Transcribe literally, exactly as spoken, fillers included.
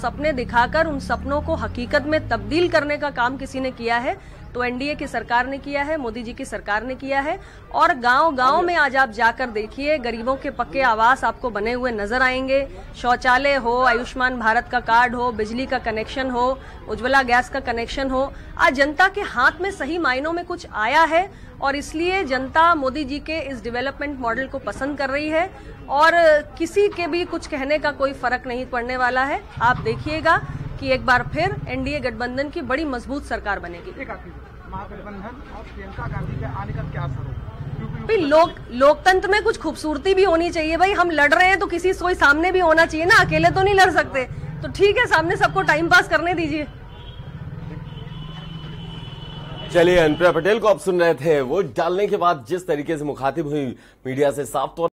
सपने दिखाकर उन सपनों को हकीकत में तब्दील करने का काम किसी ने किया है तो एनडीए की सरकार ने किया है, मोदी जी की सरकार ने किया है। और गांव-गांव में आज आप जाकर देखिए, गरीबों के पक्के आवास आपको बने हुए नजर आएंगे। शौचालय हो, आयुष्मान भारत का कार्ड हो, बिजली का कनेक्शन हो, उज्ज्वला गैस का कनेक्शन हो, आज जनता के हाथ में सही मायनों में कुछ आया है और इसलिए जनता मोदी जी के इस डेवलपमेंट मॉडल को पसंद कर रही है और किसी के भी कुछ कहने का कोई फर्क नहीं पड़ने वाला है। आप देखिएगा कि एक बार फिर एनडीए गठबंधन की बड़ी मजबूत सरकार बनेगी। महागठबंधन और प्रियंका गांधी के आने का क्या असर होगा? भाई लोक लोकतंत्र में कुछ खूबसूरती भी होनी चाहिए। भाई हम लड़ रहे हैं तो किसी कोई सामने भी होना चाहिए ना, अकेले तो नहीं लड़ सकते। तो ठीक है, सामने सबको टाइम पास करने दीजिए। चलिए, अनुप्रिया पटेल को आप सुन रहे थे। वोट डालने के बाद जिस तरीके से मुखातिब हुई मीडिया से, साफ तौर